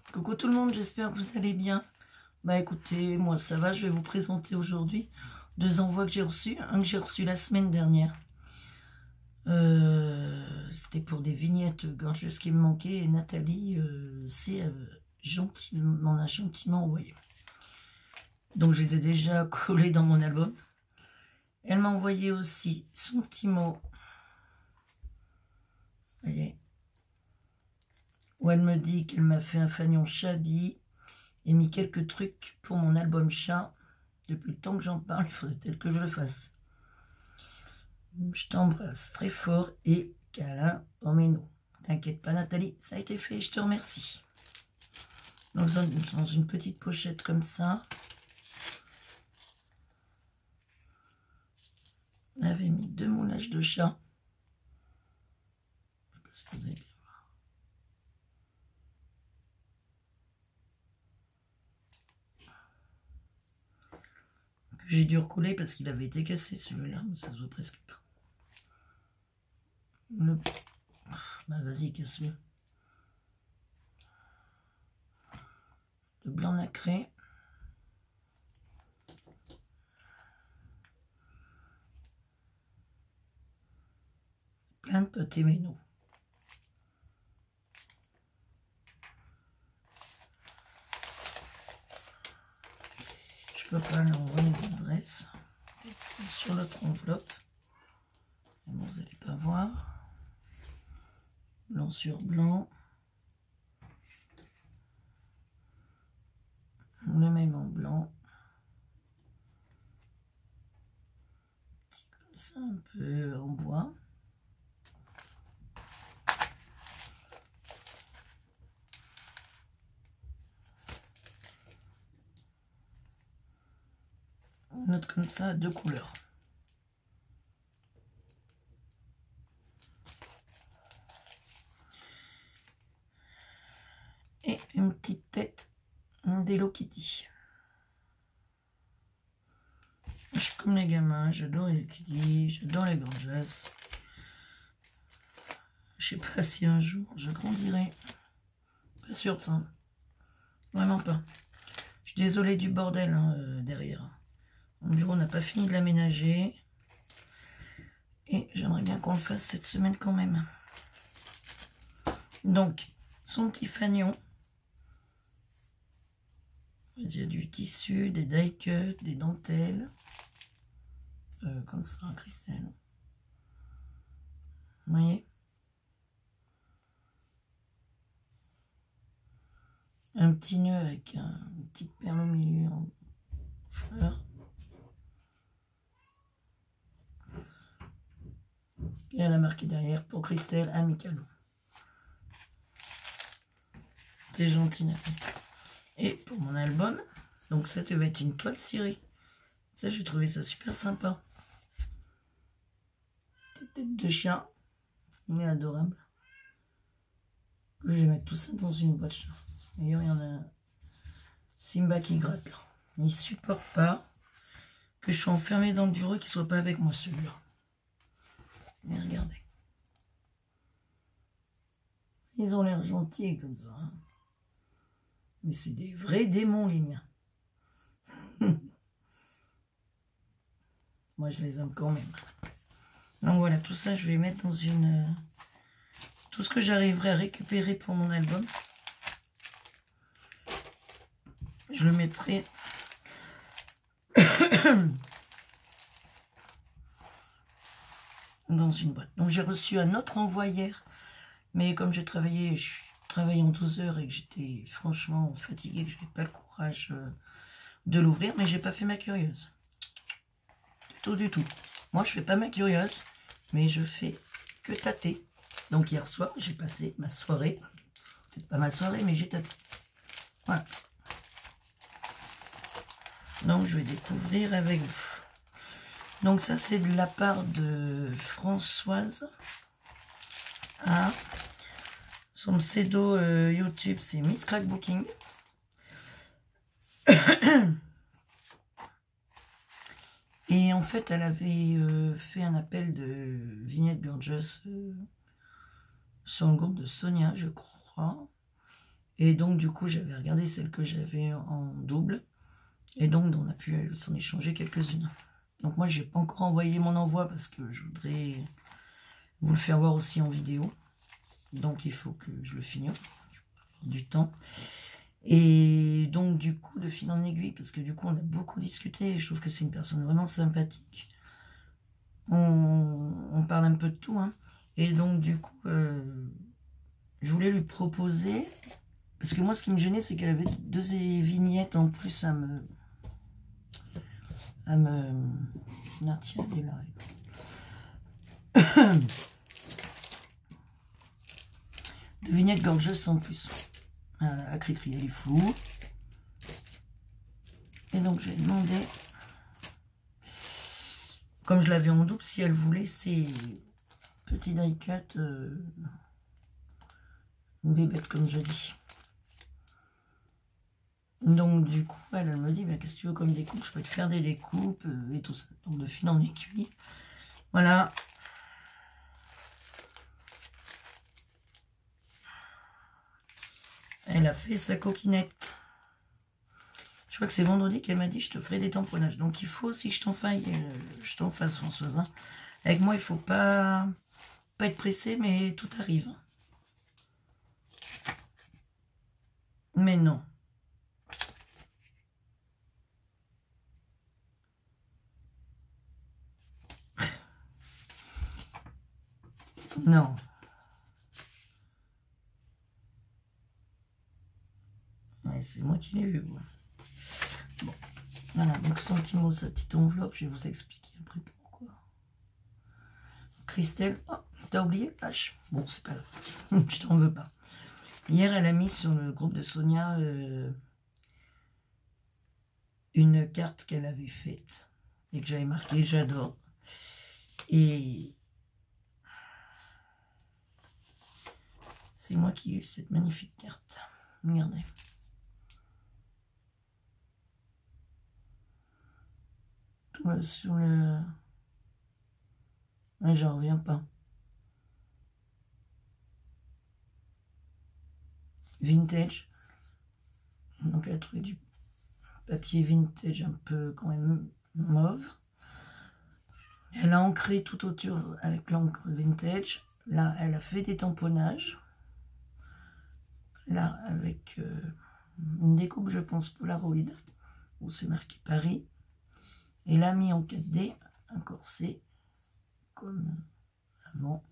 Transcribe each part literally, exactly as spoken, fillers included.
Coucou tout le monde, j'espère que vous allez bien. Bah écoutez, moi ça va, je vais vous présenter aujourd'hui deux envois que j'ai reçus. Un que j'ai reçu la semaine dernière. Euh, C'était pour des vignettes gorgeous qui me manquaient. Et Nathalie euh, c'est euh, gentiment, m'en a gentiment envoyé. Donc je les ai déjà collés dans mon album. Elle m'a envoyé aussi son petit mot. Vous voyez, où elle me dit qu'elle m'a fait un fanion Chabi et mis quelques trucs pour mon album chat. Depuis le temps que j'en parle, il faudrait peut-être que je le fasse. Je t'embrasse très fort et câlin dans mes noms. T'inquiète pas Nathalie, ça a été fait, je te remercie. Donc dans une petite pochette comme ça. On avait mis deux moulages de chat. Je sais pas si vous avez bien voir. Que j'ai dû recoller parce qu'il avait été cassé celui-là, mais ça se voit presque pas. Le... Bah vas-y, casse-le. Le blanc nacré. Plein de petits ménos. Je peux pas l'envoyer les adresses sur l'autre enveloppe. Mais bon, vous n'allez pas voir. Blanc sur blanc. Le même en blanc. Petit comme ça, un peu en bois. Un autre comme ça, deux couleurs. Et une petite tête d'Hello Kitty. Je suis comme les gamins, j'adore Hello Kitty, j'adore les gorgeous. Je sais pas si un jour je grandirai. Pas sûr de ça. Vraiment pas. Je suis désolée du bordel hein, euh, derrière. Mon bureau n'a pas fini de l'aménager. Et j'aimerais bien qu'on le fasse cette semaine quand même. Donc, son petit fanion. Il y a du tissu, des die cuts, des dentelles. Euh, comme ça, un cristal. Vous voyez? Un petit nœud avec un, une petite perle au milieu en fleurs. Et elle a marqué derrière pour Christelle Amicalo. C'est gentil, Nathalie. Et pour mon album, donc ça devait être une toile cirée. Ça, j'ai trouvé ça super sympa. Petite tête de chien. Il est adorable. Je vais mettre tout ça dans une boîte. D'ailleurs, il y en a Simba qui gratte là. Il ne supporte pas que je sois enfermée dans le bureau et qu'il ne soit pas avec moi celui-là. Mais regardez. Ils ont l'air gentils comme ça. Hein. Mais c'est des vrais démons les miens. Moi je les aime quand même. Donc voilà, tout ça je vais mettre dans une... Euh, tout ce que j'arriverai à récupérer pour mon album. Je le mettrai... dans une boîte. Donc j'ai reçu un autre envoi hier. Mais comme j'ai travaillé, je travaillé en douze heures et que j'étais franchement fatiguée, que je n'avais pas le courage euh, de l'ouvrir, mais j'ai pas fait ma curieuse. Du tout, du tout. Moi, je fais pas ma curieuse, mais je fais que tâter. Donc hier soir, j'ai passé ma soirée, peut-être pas ma soirée, mais j'ai tâté. Voilà. Donc je vais découvrir avec vous. Donc ça, c'est de la part de Françoise. Ah. Son pseudo euh, YouTube, c'est Miss Crackbooking. Et en fait, elle avait euh, fait un appel de vignettes gorgeous euh, sur le groupe de Sonia, je crois. Et donc, du coup, j'avais regardé celle que j'avais en double. Et donc, on a pu s'en échanger quelques-unes. Donc, moi, je n'ai pas encore envoyé mon envoi parce que je voudrais vous le faire voir aussi en vidéo. Donc, il faut que je le finisse. Du temps. Et donc, du coup, de fil en aiguille, parce que du coup, on a beaucoup discuté. Et je trouve que c'est une personne vraiment sympathique. On, on parle un peu de tout. Hein. Et donc, du coup, euh, je voulais lui proposer... Parce que moi, ce qui me gênait, c'est qu'elle avait deux vignettes en plus à me... à me... Ah, tiens, elle est là. Deux vignettes gorgeous en plus. À Cricri, elle est floue. Et donc, j'ai demandé, comme je l'avais en double, si elle voulait ces petits die cut euh, bébêtes, comme je dis. Donc du coup, elle, elle me dit, bah, qu'est-ce que tu veux comme découpe? Je peux te faire des découpes euh, et tout ça. Donc de fil en aiguille. Voilà. Elle a fait sa coquinette. Je crois que c'est vendredi qu'elle m'a dit, je te ferai des tamponnages. Donc il faut aussi que je t'en fasse, euh, je t'en fasse, Françoise. Hein. Avec moi, il faut pas, pas être pressé, mais tout arrive. Mais non. Non. Ouais, c'est moi qui l'ai eu. Ouais. Bon. Voilà, donc Sentimo, sa petite enveloppe, je vais vous expliquer après pourquoi. Christelle, oh, t'as oublié H. Bon, c'est pas grave, je t'en veux pas. Hier, elle a mis sur le groupe de Sonia euh, une carte qu'elle avait faite et que j'avais marqué j'adore. Et c'est moi qui ai eu cette magnifique carte. Regardez. Tout le, sur le... Ouais, j'en reviens pas. Vintage. Donc elle a trouvé du papier vintage un peu quand même mauve. Elle a ancré tout autour avec l'encre vintage. Là, elle a fait des tamponnages. Là, avec euh, une découpe, je pense, Polaroid, où c'est marqué Paris. Et là, mis en quatre D, un corset, comme avant.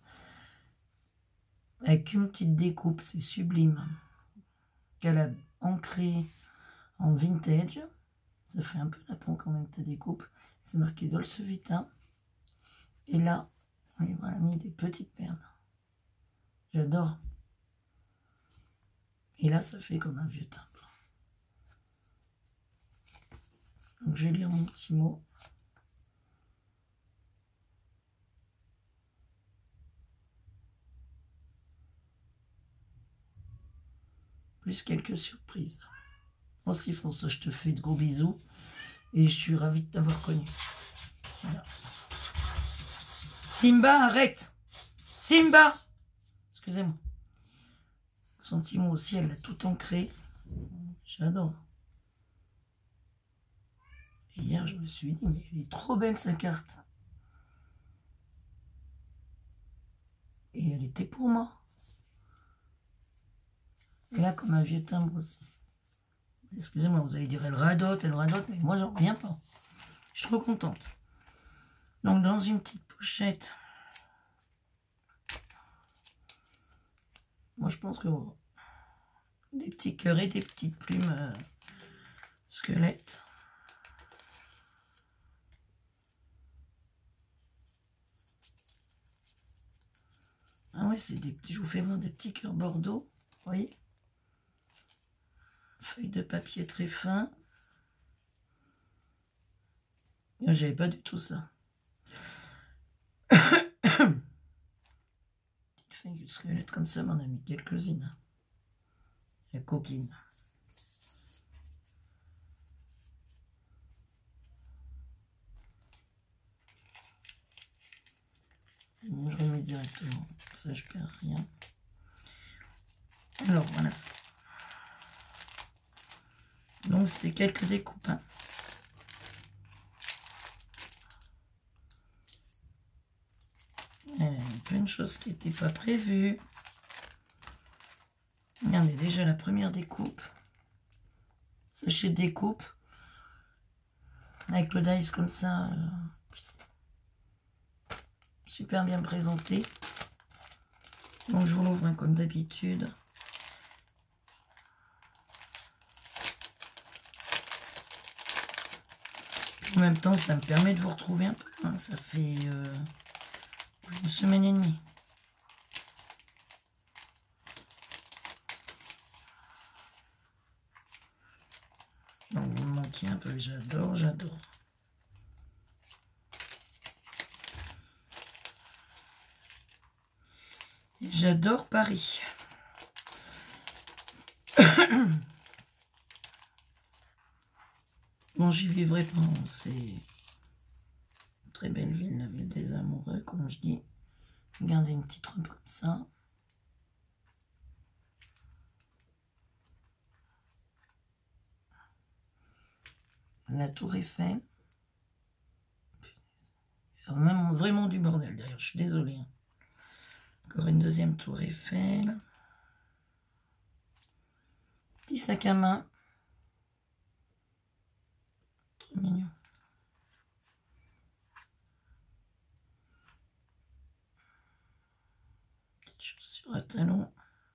Avec une petite découpe, c'est sublime. Qu'elle a ancré en vintage. Ça fait un peu Japon quand même, ta découpe. C'est marqué Dolce Vita. Et là, oui, voilà, mis des petites perles. J'adore. Et là, ça fait comme un vieux timbre. Donc, je vais lire mon petit mot. Plus quelques surprises. Aussi, François, je te fais de gros bisous. Et je suis ravie de t'avoir connu. Voilà. Simba, arrête! Simba! Excusez-moi. Son petit mot aussi, elle l'a tout ancré. J'adore. Et hier, je me suis dit, mais elle est trop belle, sa carte. Et elle était pour moi. Et là, comme un vieux timbre aussi. Excusez-moi, vous allez dire, elle radote, elle radote, mais moi, j'en reviens pas. Je suis trop contente. Donc, dans une petite pochette, moi, je pense que oh, des petits cœurs et des petites plumes euh, squelettes. Ah ouais, c'est des petits, je vous fais voir des petits cœurs bordeaux, vous voyez? Feuille de papier très fin. J'avais pas du tout ça. Petite feuille de squelette comme ça, m'en a mis quelques-unes. La coquine. Je remets directement, ça je perds rien. Alors voilà. Donc c'était quelques découpes. Hein. Il y a plein de choses qui n'étaient pas prévues. Regardez déjà la première découpe. Sachet de découpe. Avec le dice comme ça. Euh, super bien présenté. Donc je vous l'ouvre hein, comme d'habitude. En même temps, ça me permet de vous retrouver un peu. Hein. Ça fait euh, une semaine et demie. Donc vous me manquez un peu. J'adore, j'adore. J'adore Paris. Bon, j'y vivrai pas. C'est une très belle ville, la ville des amoureux, comme je dis. Regardez une petite robe comme ça. La tour Eiffel. Même vraiment du bordel derrière, je suis désolée. Hein. Encore une deuxième tour Eiffel. Petit sac à main. Trop mignon. Petite chaussure à talons.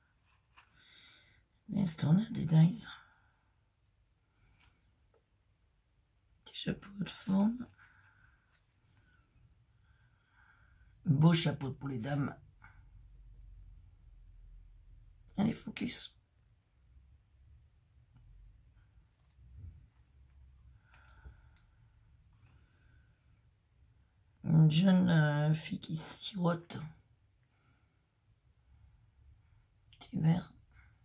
L'estornade des dies. Petit chapeau de forme. Beau chapeau pour les dames. Allez, focus. Une jeune euh, fille qui sirote. Petit verre.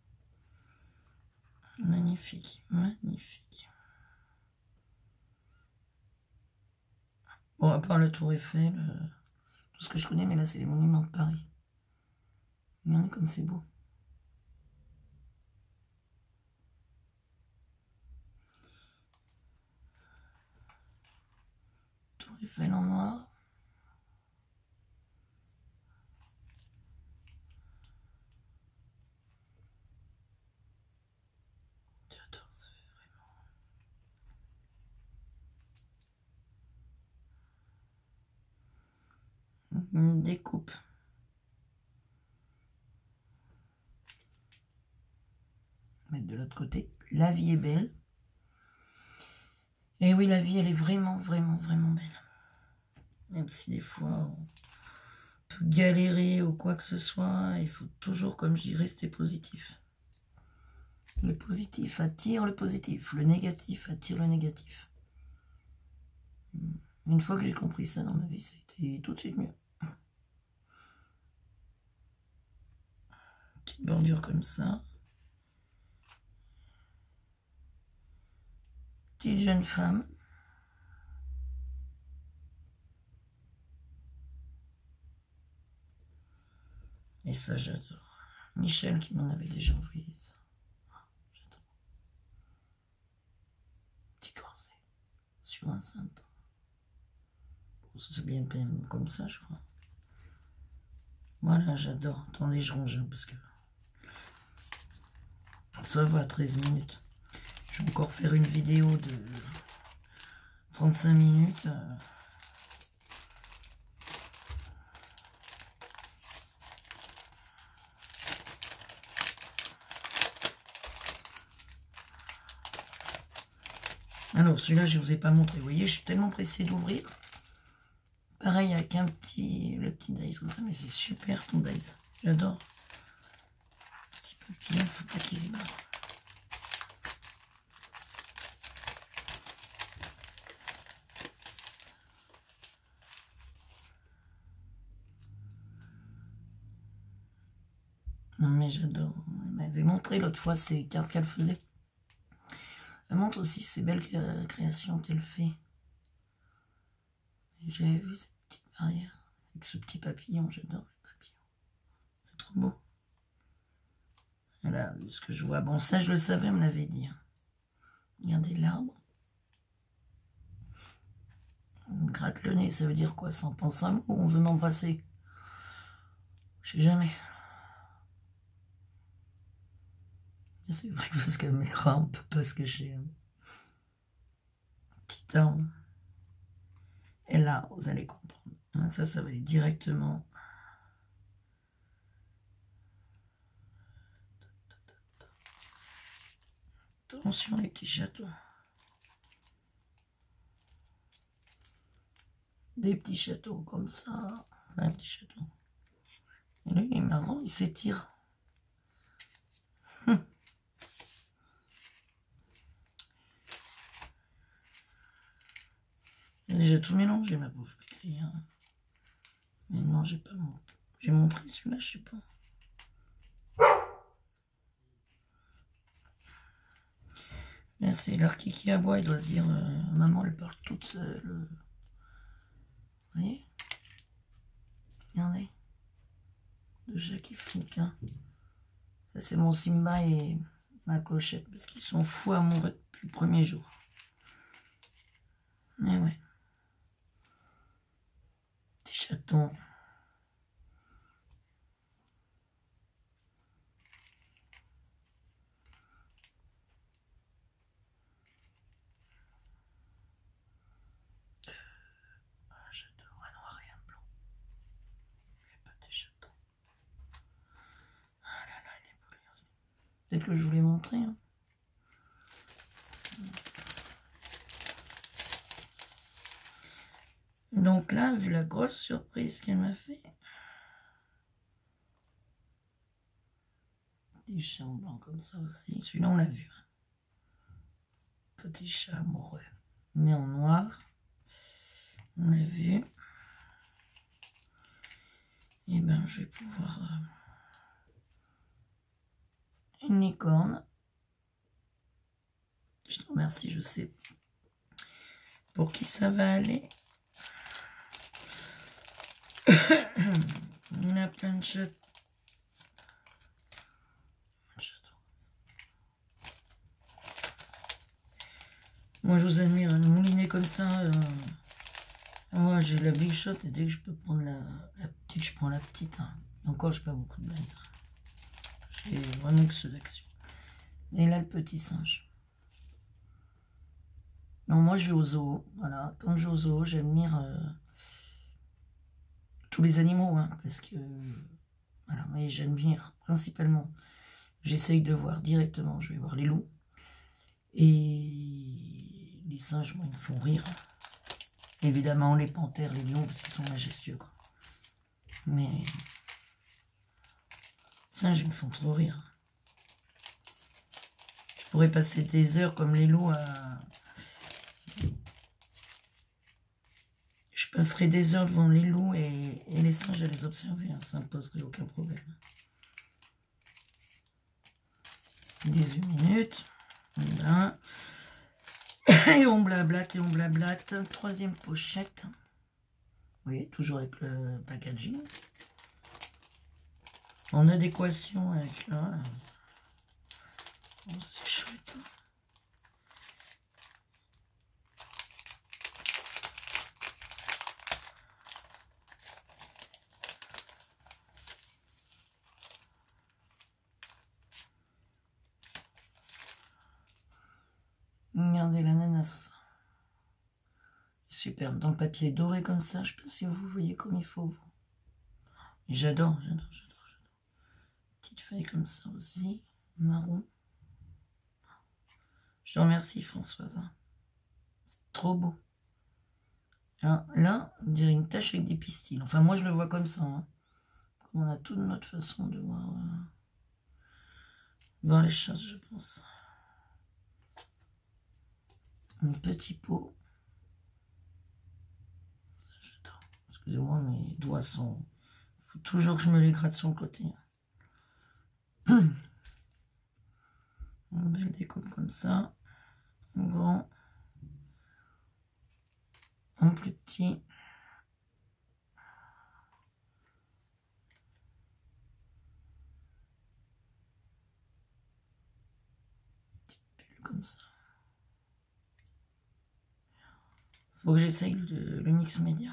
Magnifique, magnifique. Bon, à part le Tour Eiffel, euh, tout ce que je connais, mais là, c'est les monuments de Paris. Regardez comme c'est beau. Tour Eiffel en noir. J'adore, ça fait vraiment... Une découpe. Mettre de l'autre côté. La vie est belle. Et oui, la vie, elle est vraiment, vraiment, vraiment belle. Même si des fois, on peut galérer ou quoi que ce soit, il faut toujours, comme je dis, rester positif. Le positif attire le positif. Le négatif attire le négatif. Une fois que j'ai compris ça dans ma vie, ça a été tout de suite mieux. Petite bordure comme ça. Petite jeune femme. Et ça, j'adore. Michel qui m'en avait déjà envoyé ça. J'adore. Petit corset. Sur un cintre. Bon, ça c'est bien comme ça, je crois. Voilà, j'adore. Attendez, je range parce que ça va, treize minutes. Je vais encore faire une vidéo de trente-cinq minutes. Alors, celui-là, je ne vous ai pas montré. Vous voyez, je suis tellement pressée d'ouvrir. Pareil, avec un petit, le petit dice comme ça, mais c'est super ton dice. J'adore. Petit papillon, faut pas qu'il se barre. Non mais j'adore. Elle m'avait montré l'autre fois ces cartes qu'elle faisait. Elle montre aussi ces belles créations qu'elle fait. J'avais vu cette petite barrière avec ce petit papillon. J'adore les papillons. C'est trop beau. Voilà ce que je vois. Bon, ça je le savais, on me l'avait dit. Regardez l'arbre. On me gratte le nez, ça veut dire quoi? Ça en pense un mot? On veut m'embrasser? Je sais jamais. C'est vrai que parce qu'à mes rats, on peut pas se cacher. Hein. Petit arbre. Et là, vous allez comprendre. Hein, ça, ça va aller directement. Attention les petits chatons. Des petits chatons comme ça. Un petit chaton. Et lui, il est marrant, il s'étire. Hum. J'ai déjà tout mélangé, ma pauvre crie. Hein. Mais non, j'ai pas montré. J'ai montré celui-là, je sais pas. Là, c'est l'arki qui aboie, il doit se dire euh, maman, elle parle toute seule. Vous voyez? Regardez. De Jacques et Fink. Hein. Ça, c'est mon Simba et ma clochette, parce qu'ils sont fous amoureux depuis le premier jour. Mais ouais. Petit chaton. J'adore un noir et un blanc. Les petits chatons. Ah là là, il est beau lui aussi. Peut-être que je vous l'ai montré. Hein. Donc là, vu la grosse surprise qu'elle m'a fait. Des chats en blanc comme ça aussi. Celui-là, on l'a vu. Hein. Petit chat amoureux. Mais en noir. On l'a vu. Et ben, je vais pouvoir... Euh, une licorne. Je te remercie, je sais pour qui ça va aller. On a plein de chats. Moi, je vous admire, un moulinet comme ça. Euh, moi, j'ai la big shot et dès que je peux prendre la, la petite, je prends la petite. Hein. Et encore, j'ai pas beaucoup de baise. J'ai vraiment que ceux d'action. Et là, le petit singe. Non, moi, je vais au zoo. Voilà, quand je vais au zoo, j'admire euh, tous les animaux, hein, parce que voilà, mais j'admire principalement. J'essaye de voir directement. Je vais voir les loups. Et les singes, moi, ils me font rire. Évidemment, les panthères, les lions, parce qu'ils sont majestueux, quoi. Mais les singes, ils me font trop rire. Je pourrais passer des heures comme les loups à... Je passerai des heures devant les loups et, et les singes à les observer. Hein. Ça ne me poserait aucun problème. dix-huit minutes. Voilà. Et on blablate et on blablate. Troisième pochette. Vous voyez, toujours avec le packaging. En adéquation avec là. Oh, c'est chouette. Regardez l'ananas. Superbe. Dans le papier doré comme ça. Je ne sais pas si vous voyez comme il faut. J'adore, j'adore, j'adore. Petite feuille comme ça aussi. Marron. Je te remercie Françoise. C'est trop beau. Alors, là, on dirait une tache avec des pistils. Enfin, moi, je le vois comme ça. Hein. On a toute notre façon de voir, euh, voir les choses, je pense. Un petit pot. J'adore. Excusez-moi, mes doigts sont... Il faut toujours que je me les gratte sur le côté. Une belle découpe comme ça. Un grand. Un plus petit. Petite bulle comme ça. Faut que j'essaye le, le mix média.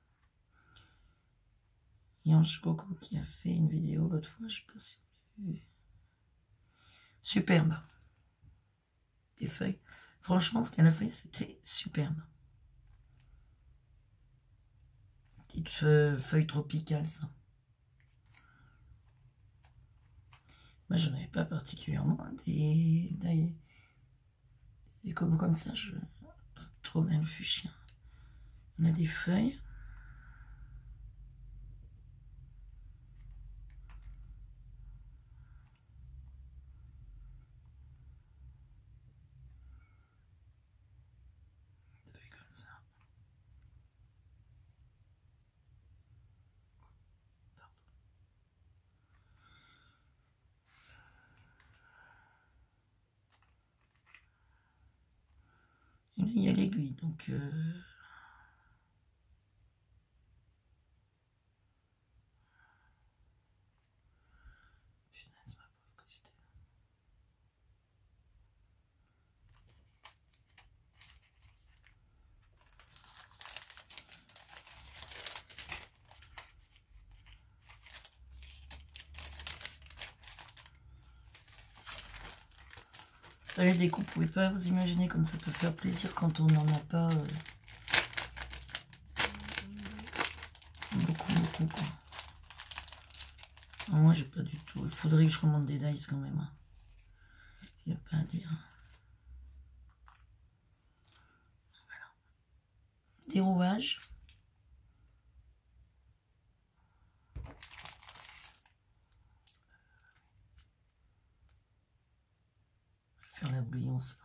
Yanche Coco qui a fait une vidéo l'autre fois, je sais pas si vous l'avez vu. Superbe. Des feuilles. Franchement, ce qu'elle a fait, c'était superbe. Petite feuille, feuille tropicale, ça. Moi, j'en avais pas particulièrement. Des, des, des cobos comme ça, je trop bien le fuchsia. On a des feuilles. Et là, il y a l'aiguille, donc... Euh... Les découpes, vous pouvez pas vous imaginer comme ça peut faire plaisir quand on n'en a pas euh, beaucoup, beaucoup, quoi. Alors moi, j'ai pas du tout. Il faudrait que je remonte des dice quand même. Il n'y a pas à dire. Voilà. Des rouages. Faire la brillance.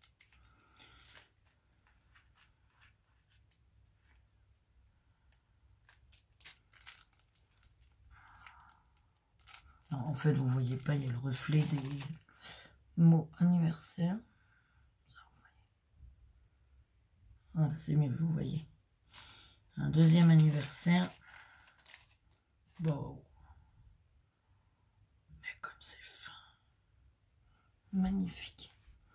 Alors, en fait, vous voyez pas, il y a le reflet des mots anniversaire. Voilà, c'est mieux, vous voyez. Un deuxième anniversaire. Bon. Mais comme c'est fin. Magnifique.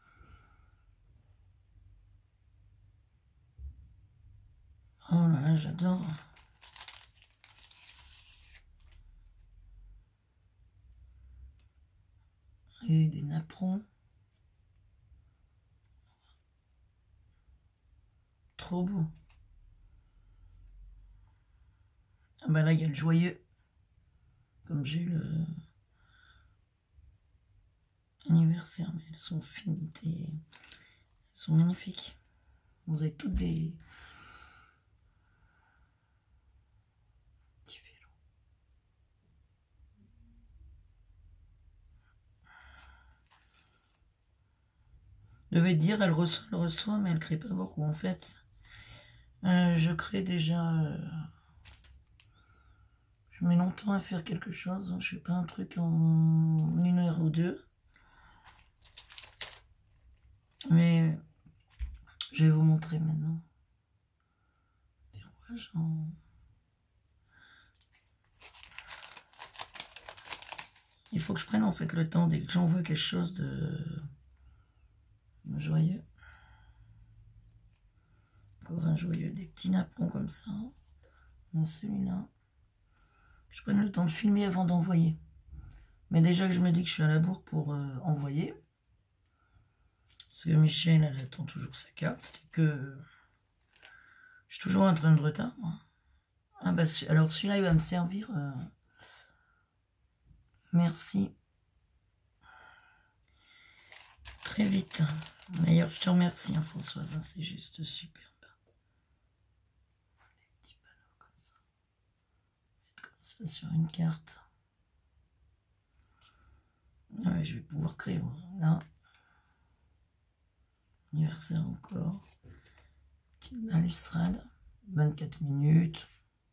Oh là là, j'adore. Et des napperons. Trop beau. Ah bah là, il y a le joyeux. Comme j'ai eu le anniversaire, mais elles sont fines, elles sont magnifiques. Vous avez toutes des petits vélos. Je devais dire, elle reçoit, elle reçoit, mais elle crée pas beaucoup en fait. Euh, je crée déjà. Euh, je mets longtemps à faire quelque chose. Je fais pas un truc en une heure ou deux. Mais je vais vous montrer maintenant. Des rouages en... Il faut que je prenne en fait le temps dès que j'envoie quelque chose de, de joyeux. Encore un joyeux, des petits napperons comme ça. Dans celui-là. Je prenne le temps de filmer avant d'envoyer. Mais déjà que je me dis que je suis à la bourre pour euh, envoyer. Parce que Michel, elle attend toujours sa carte. Et que je suis toujours en train de retard. Moi. Ah bah, alors celui-là, il va me servir. Euh... Merci. Très vite. D'ailleurs, je te remercie, hein, Françoise. Hein, c'est juste superbe. Des petits panneaux comme ça. Mettre comme ça sur une carte. Ouais, je vais pouvoir créer. Là. Anniversaire encore. Petite balustrade. vingt-quatre minutes.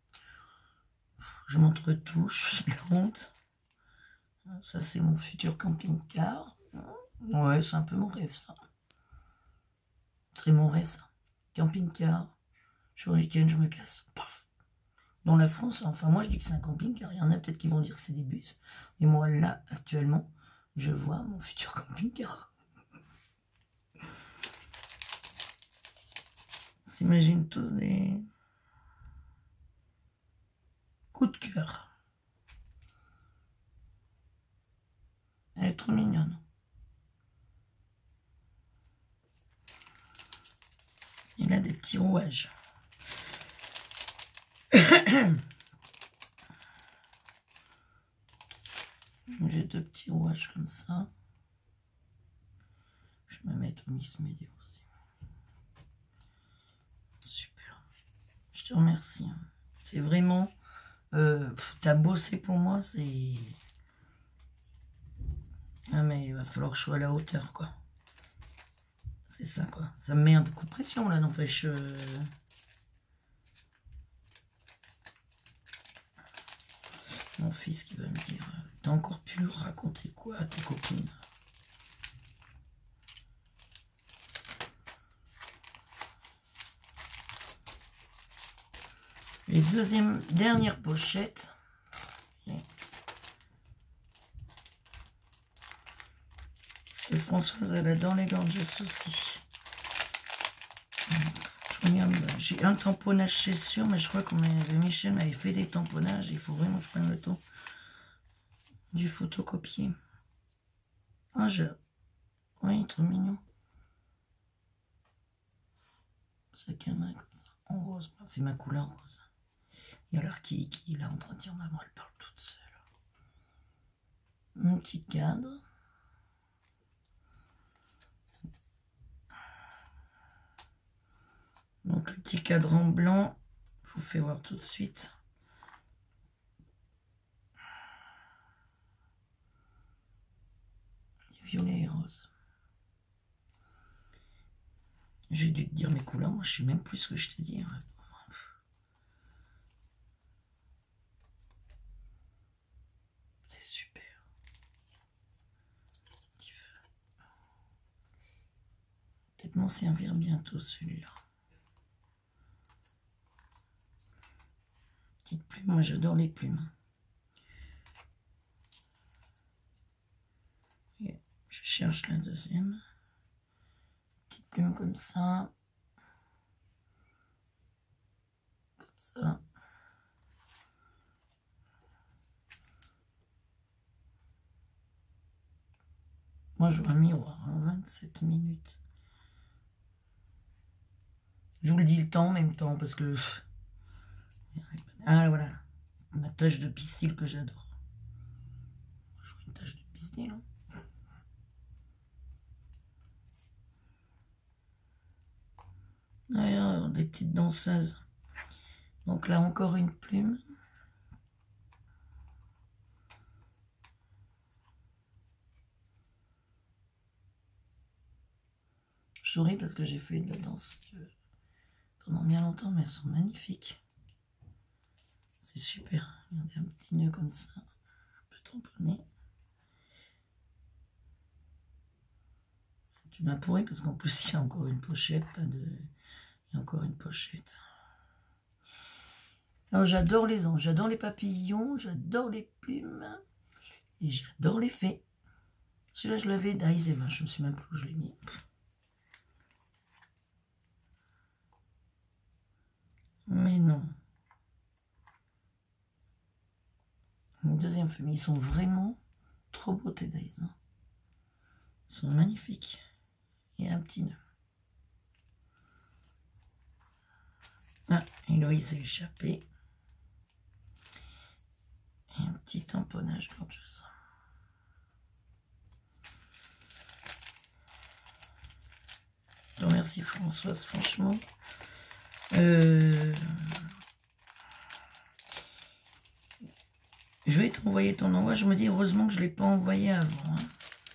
Je montre tout. Je suis honte. Ça, c'est mon futur camping-car. Ouais, c'est un peu mon rêve, ça. C'est mon rêve, ça. Camping-car. Je suis au week-end, je me casse. Paf. Dans la France, enfin, moi, je dis que c'est un camping-car. Il y en a peut-être qui vont dire que c'est des bus. Et moi, là, actuellement, je vois mon futur camping-car. s'imagine tous des coups de cœur. Elle est trop mignonne. Il a des petits rouages. J'ai deux petits rouages comme ça. Je vais me mettre au Miss Média aussi. Super. Je te remercie. C'est vraiment... Euh, T'as bossé pour moi, c'est... Ah mais il va falloir que je sois à la hauteur, quoi. C'est ça, quoi. Ça me met un coup de pression, là, n'empêche... Euh... Mon fils qui va me dire, t'as encore pu lui raconter quoi à tes copines? Les deuxièmes, dernières pochettes. Parce que Françoise, elle adore les gorgeous aussi. J'ai un tamponnage, c'est sûr, mais je crois que Michel m'avait fait des tamponnages. Il faut vraiment que je prenne le temps du photocopier. Ah, je... Oui, trop mignon. Sac à main comme ça, en rose. C'est ma couleur rose. Et alors qui, qui est là en train de dire, maman, elle parle toute seule. Mon petit cadre. Donc le petit cadran blanc, je vous fais voir tout de suite. Violet et rose. J'ai dû te dire mes couleurs, moi je sais même plus ce que je t'ai dit. C'est super. Peut-être m'en servir bientôt celui-là. Petite plume, moi j'adore les plumes. Et je cherche la deuxième. Petite plume comme ça. Comme ça. Moi je vois un miroir, hein, vingt-sept minutes. Je vous le dis le temps en même temps parce que... Ah voilà, ma tache de pistil que j'adore. Je vois une tache de pistil. Hein. Alors, des petites danseuses. Donc là encore une plume. Je souris parce que j'ai fait de la danse pendant bien longtemps, mais elles sont magnifiques. C'est super. Regardez, un petit nœud comme ça. Un peu tamponné. Tu m'as pourri parce qu'en plus il y a encore une pochette, pas de... Il y a encore une pochette. Alors j'adore les anges, j'adore les papillons, j'adore les plumes et j'adore les fées. Celui-là je l'avais d'Aïs et ben, je ne sais même plus où je l'ai mis. Mais non. Une deuxième famille, ils sont vraiment trop beaux tes Days. Hein. Ils sont magnifiques. Et un petit nœud. Ah, Héloïse s'est échappée. Et un petit tamponnage gorgeous. Je te remercie Françoise, franchement. Euh... Je vais t'envoyer ton envoi. Je me dis heureusement que je ne l'ai pas envoyé avant. Hein.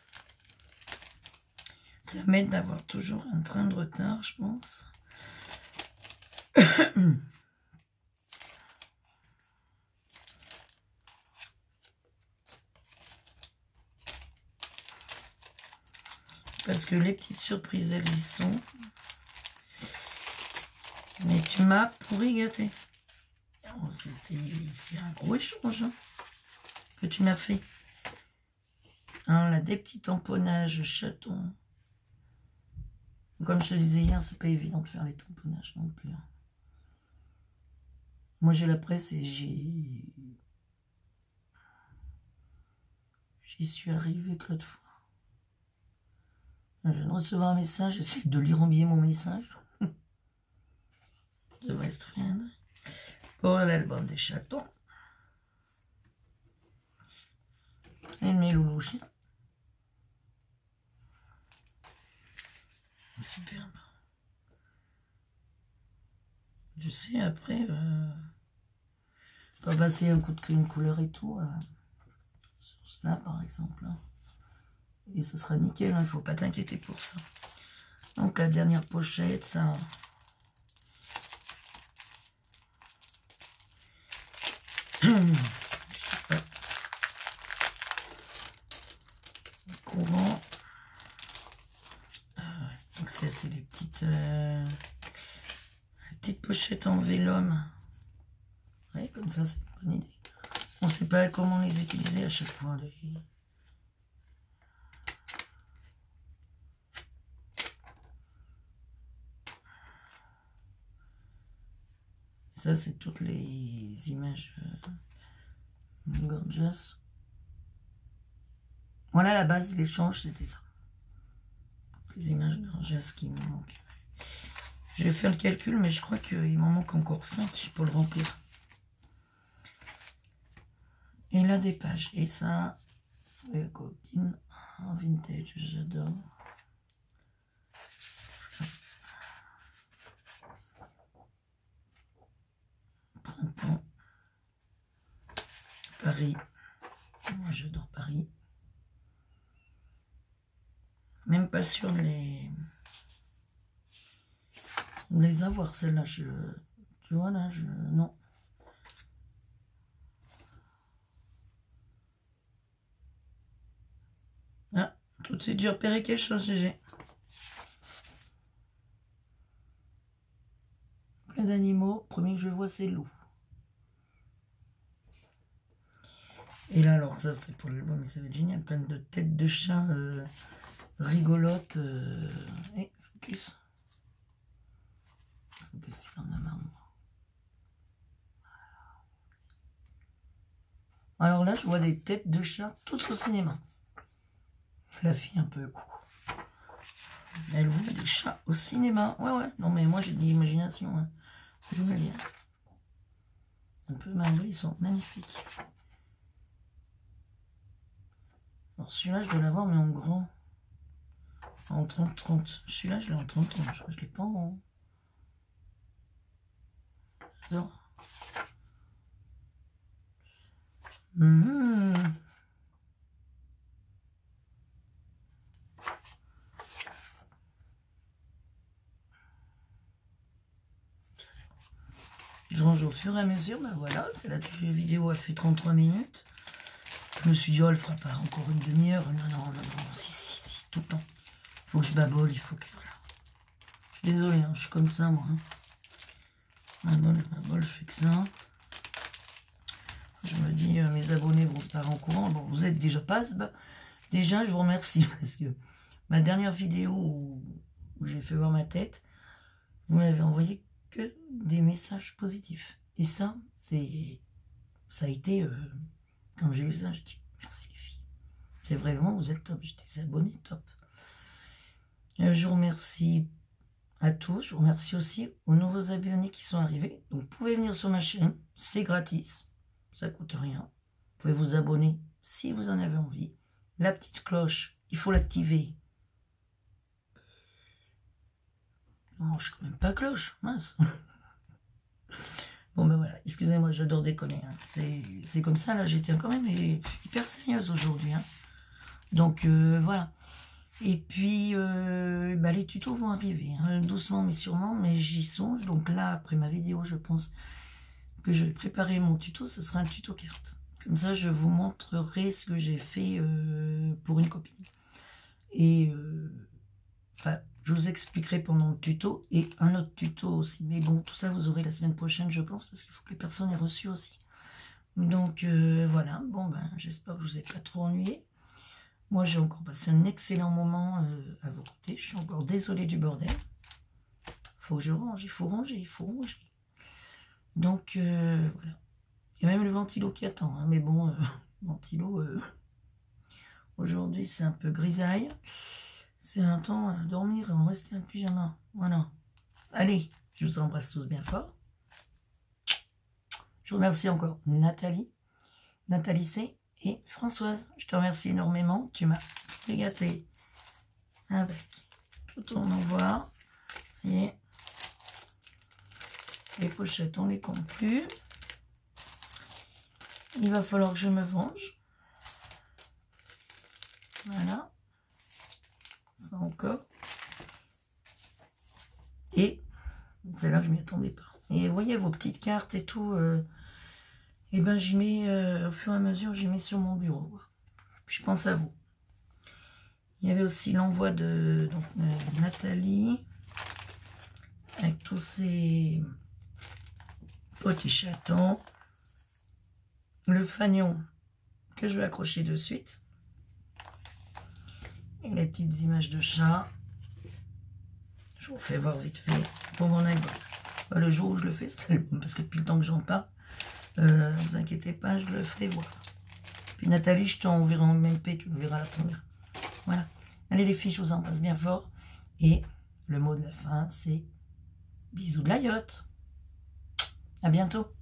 Ça m'aide d'avoir toujours un train de retard, je pense. Parce que les petites surprises, elles y sont. Mais tu m'as pourri gâté. Oh, c'est un gros échange hein, que tu m'as fait. Hein, là, des petits tamponnages chatons. Comme je te disais hier, c'est pas évident de faire les tamponnages non plus. Moi j'ai la presse et j'ai... J'y suis arrivé que l'autre fois. Je viens de recevoir un message, j'essaie de lire en biais mon message. De Westfriend. Pour l'album des chatons. Et mes loulous chiens. Superbe. Je sais, après, euh, on va passer un coup de crème couleur et tout. Euh, sur cela, par exemple. Hein. Et ce sera nickel, il hein, ne faut pas t'inquiéter pour ça. Donc, la dernière pochette, ça... Courant. Euh, donc, ça, c'est les petites... Euh, les petites pochettes en vélum. Ouais, comme ça, c'est une bonne idée. On ne sait pas comment les utiliser à chaque fois. Les... Ça, c'est toutes les images euh, gorgeous. Voilà la base, l'échange, c'était ça. Les images gorgeous qui me manquent. Je vais faire le calcul, mais je crois qu'il m'en manque encore cinq pour le remplir. Et là, des pages. Et ça, les coquines en vintage, j'adore. Printemps. Paris. Moi, j'adore Paris. Même pas sûr de les, de les avoir, celles-là. Je... Tu vois, là, je... Non. Ah, tout de suite, j'ai repéré quelque chose, G G. Plein d'animaux. Premier que je vois, c'est loup. Et là, alors, ça, c'est pour l'album, mais ça va être génial. Plein de têtes de chat euh, rigolotes. Euh... Et focus. Focus, il en a marre. Alors là, je vois des têtes de chat toutes au cinéma. La fille un peu... Elle voit des chats au cinéma. Ouais, ouais. Non, mais moi, j'ai de l'imagination. Hein. Je veux dire. Un peu marbrés, ils sont magnifiques. Alors, celui-là, je dois l'avoir, mais en grand. En trente trente. Celui-là, je l'ai en trente trente. Je crois que je l'ai pas en... J'adore. Mmh. Je range au fur et à mesure, ben voilà, c'est la vidéo, elle fait trente-trois minutes. Je me suis dit, oh, elle fera pas encore une demi-heure. Non, non, non, non, si, si, si, tout le temps. Il faut que je babole, il faut que... Voilà. Je suis désolée, hein, je suis comme ça, moi. Hein. Je babole, je babole, je fais que ça. Je me dis, euh, mes abonnés vont se barrer en courant. Bon, vous êtes déjà pas... Bah, déjà, je vous remercie, parce que ma dernière vidéo où, où j'ai fait voir ma tête, vous m'avez envoyé que des messages positifs. Et ça, c'est... Ça a été... Euh, quand j'ai lu ça, j'ai dit, merci les filles. C'est vraiment, vous êtes top. J'ai des abonnés top. Euh, je vous remercie à tous. Je vous remercie aussi aux nouveaux abonnés qui sont arrivés. Donc, vous pouvez venir sur ma chaîne. C'est gratis. Ça ne coûte rien. Vous pouvez vous abonner si vous en avez envie. La petite cloche, il faut l'activer. Non, je suis quand même pas cloche. Mince. Bon ben voilà, excusez-moi, j'adore déconner. Hein. C'est comme ça, là, j'étais quand même hyper sérieuse aujourd'hui. Hein. Donc euh, voilà. Et puis, euh, bah, les tutos vont arriver, hein, doucement mais sûrement, mais j'y songe. Donc là, après ma vidéo, je pense que je vais préparer mon tuto, ce sera un tuto carte. Comme ça, je vous montrerai ce que j'ai fait euh, pour une copine. Et euh, enfin, je vous expliquerai pendant le tuto et un autre tuto aussi. Mais bon, tout ça, vous aurez la semaine prochaine, je pense, parce qu'il faut que les personnes aient reçu aussi. Donc, euh, voilà. Bon, ben, j'espère que je ne vous ai pas trop ennuyé. Moi, j'ai encore passé un excellent moment euh, à vos côtés. Je suis encore désolée du bordel. Faut que je range, il faut ranger, il faut ranger. Donc, euh, voilà. Il y a même le ventilo qui attend. Hein, mais bon, euh, ventilo, euh, aujourd'hui, c'est un peu grisaille. C'est un temps à dormir et on rester en pyjama. Voilà. Allez, je vous embrasse tous bien fort. Je remercie encore Nathalie, Nathalie C. et Françoise. Je te remercie énormément. Tu m'as gâté avec tout ton envoi. Et les pochettes, on les compte plus. Il va falloir que je me venge. Voilà. Ça encore. Et c'est là que je m'y attendais pas. Et vous voyez vos petites cartes et tout. Euh, et ben j'y mets euh, au fur et à mesure, j'y mets sur mon bureau. Puis je pense à vous. Il y avait aussi l'envoi de donc, euh, Nathalie avec tous ces petits chatons. Le fanion que je vais accrocher de suite. Et les petites images de chat. Je vous fais voir vite fait pour mon album. Bah, le jour où je le fais, c'est album, parce que depuis le temps que j'en parle, euh, vous inquiétez pas, je le ferai voir. Puis Nathalie, je t'enverrai en M P, tu le verras la première. Voilà. Allez les filles, je vous embrasse bien fort. Et le mot de la fin, c'est bisous de la yacht. À bientôt.